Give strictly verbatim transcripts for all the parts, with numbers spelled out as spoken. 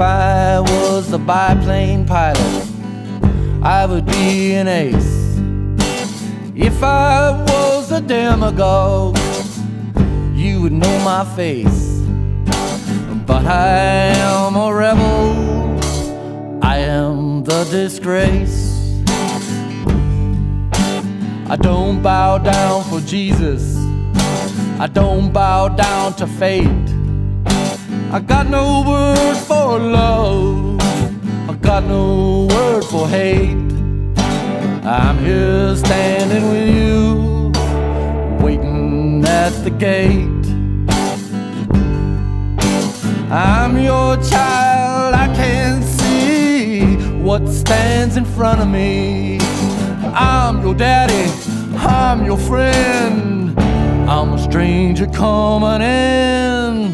I was a biplane pilot, I would be an ace. If I was a demagogue, you would know my face. But I am a rebel, I am the disgrace. I don't bow down for Jesus, I don't bow down to fate. I got no word for love, I got no word for hate. I'm here standing with you, waiting at the gate. I'm your child, I can't see what stands in front of me. I'm your daddy, I'm your friend, I'm a stranger coming in.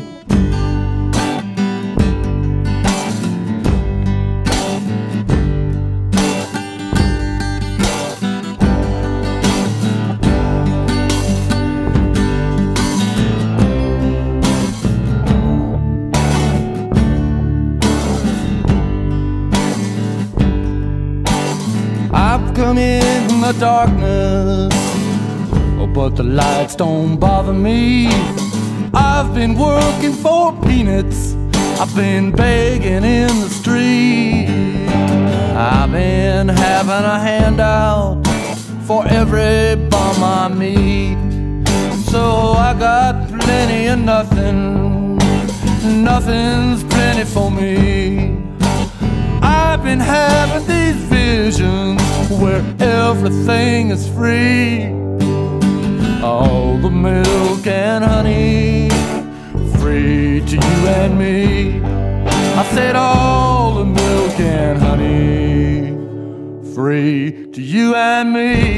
I've come in the darkness, but the lights don't bother me. I've been working for peanuts, I've been begging in the street. I've been having a handout for every bum I meet. So I got plenty of nothing, nothing's plenty for me. I've been having these visions where everything is free. All the milk and honey, free to you and me. I said all the milk and honey, free to you and me.